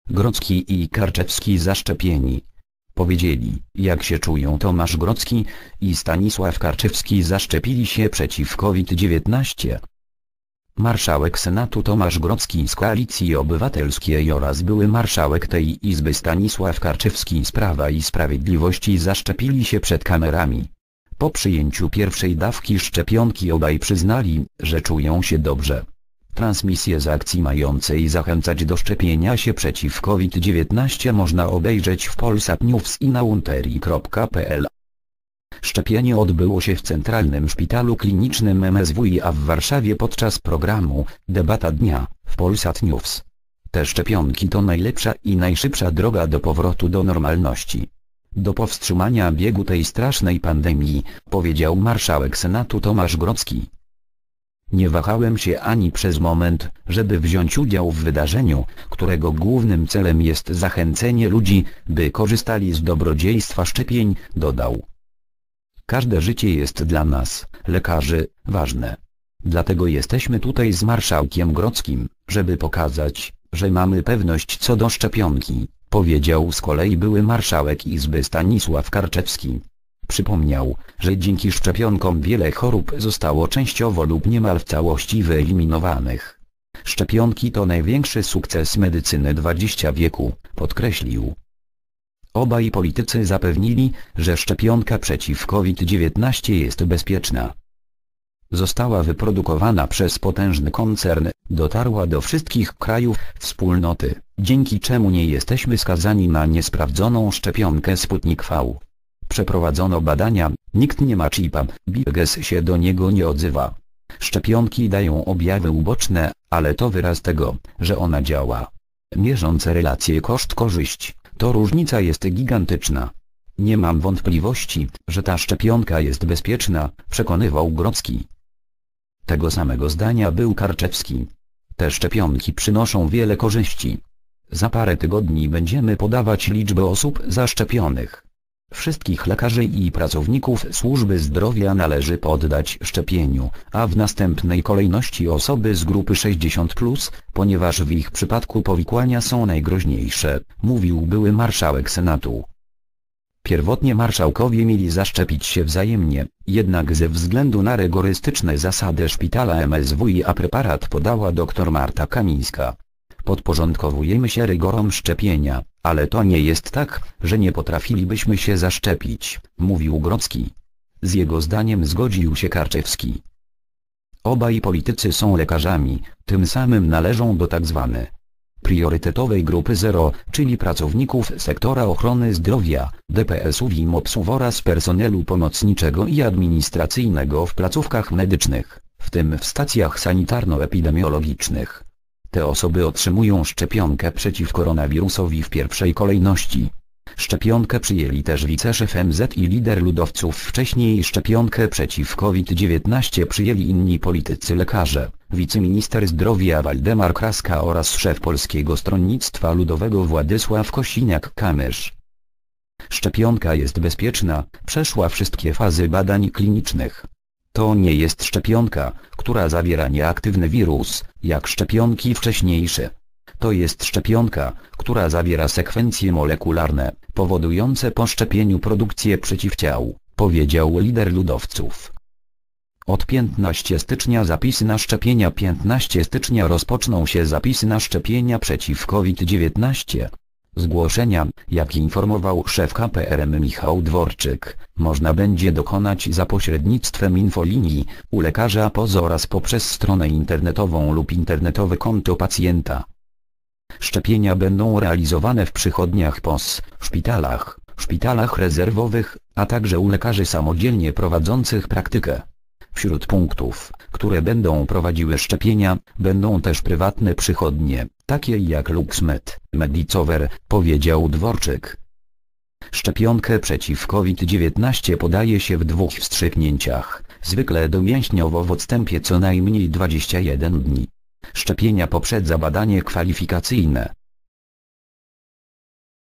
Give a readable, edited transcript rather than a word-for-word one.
Grodzki i Karczewski zaszczepieni. Powiedzieli, jak się czują. Tomasz Grodzki i Stanisław Karczewski zaszczepili się przeciw COVID-19. Marszałek Senatu Tomasz Grodzki z Koalicji Obywatelskiej oraz były marszałek tej Izby Stanisław Karczewski z Prawa i Sprawiedliwości zaszczepili się przed kamerami. Po przyjęciu pierwszej dawki szczepionki obaj przyznali, że czują się dobrze. Transmisję z akcji mającej zachęcać do szczepienia się przeciw COVID-19 można obejrzeć w Polsat News i na unteri.pl. Szczepienie odbyło się w Centralnym Szpitalu Klinicznym MSWiA w Warszawie podczas programu Debata Dnia w Polsat News. Te szczepionki to najlepsza i najszybsza droga do powrotu do normalności. Do powstrzymania biegu tej strasznej pandemii, powiedział marszałek Senatu Tomasz Grodzki. Nie wahałem się ani przez moment, żeby wziąć udział w wydarzeniu, którego głównym celem jest zachęcenie ludzi, by korzystali z dobrodziejstwa szczepień, dodał. Każde życie jest dla nas, lekarzy, ważne. Dlatego jesteśmy tutaj z marszałkiem Grodzkim, żeby pokazać, że mamy pewność co do szczepionki, powiedział z kolei były marszałek Izby Stanisław Karczewski. Przypomniał, że dzięki szczepionkom wiele chorób zostało częściowo lub niemal w całości wyeliminowanych. Szczepionki to największy sukces medycyny XX wieku, podkreślił. Obaj politycy zapewnili, że szczepionka przeciw COVID-19 jest bezpieczna. Została wyprodukowana przez potężny koncern, dotarła do wszystkich krajów wspólnoty, dzięki czemu nie jesteśmy skazani na niesprawdzoną szczepionkę Sputnik V. Przeprowadzono badania, nikt nie ma chipa, Bill się do niego nie odzywa. Szczepionki dają objawy uboczne, ale to wyraz tego, że ona działa. Mierząc relację koszt-korzyść, to różnica jest gigantyczna. Nie mam wątpliwości, że ta szczepionka jest bezpieczna, przekonywał Grodzki. Tego samego zdania był Karczewski. Te szczepionki przynoszą wiele korzyści. Za parę tygodni będziemy podawać liczbę osób zaszczepionych. Wszystkich lekarzy i pracowników służby zdrowia należy poddać szczepieniu, a w następnej kolejności osoby z grupy 60+, ponieważ w ich przypadku powikłania są najgroźniejsze, mówił były marszałek Senatu. Pierwotnie marszałkowie mieli zaszczepić się wzajemnie, jednak ze względu na rygorystyczne zasady szpitala MSWiA preparat podała dr Marta Kamińska. Podporządkowujemy się rygorom szczepienia, ale to nie jest tak, że nie potrafilibyśmy się zaszczepić, mówił Grodzki. Z jego zdaniem zgodził się Karczewski. Obaj politycy są lekarzami, tym samym należą do tzw. priorytetowej grupy 0, czyli pracowników sektora ochrony zdrowia, DPS-ów i MOPS-ów oraz personelu pomocniczego i administracyjnego w placówkach medycznych, w tym w stacjach sanitarno-epidemiologicznych. Te osoby otrzymują szczepionkę przeciw koronawirusowi w pierwszej kolejności. Szczepionkę przyjęli też wiceszef MZ i lider ludowców. Wcześniej szczepionkę przeciw COVID-19 przyjęli inni politycy lekarze, wiceminister zdrowia Waldemar Kraska oraz szef Polskiego Stronnictwa Ludowego Władysław Kosiniak-Kamysz. Szczepionka jest bezpieczna, przeszła wszystkie fazy badań klinicznych. To nie jest szczepionka, która zawiera nieaktywny wirus, jak szczepionki wcześniejsze. To jest szczepionka, która zawiera sekwencje molekularne, powodujące po szczepieniu produkcję przeciwciał, powiedział lider ludowców. Od 15 stycznia zapisy na szczepienia. 15 stycznia rozpoczną się zapisy na szczepienia przeciw COVID-19. Zgłoszenia, jak informował szef KPRM Michał Dworczyk, można będzie dokonać za pośrednictwem infolinii, u lekarza POZ oraz poprzez stronę internetową lub internetowe konto pacjenta. Szczepienia będą realizowane w przychodniach POZ, szpitalach rezerwowych, a także u lekarzy samodzielnie prowadzących praktykę. Wśród punktów, które będą prowadziły szczepienia, będą też prywatne przychodnie, takie jak LuxMed, Medicover, powiedział Dworczyk. Szczepionkę przeciw COVID-19 podaje się w 2 wstrzyknięciach, zwykle domięśniowo w odstępie co najmniej 21 dni. Szczepienia poprzedza badanie kwalifikacyjne,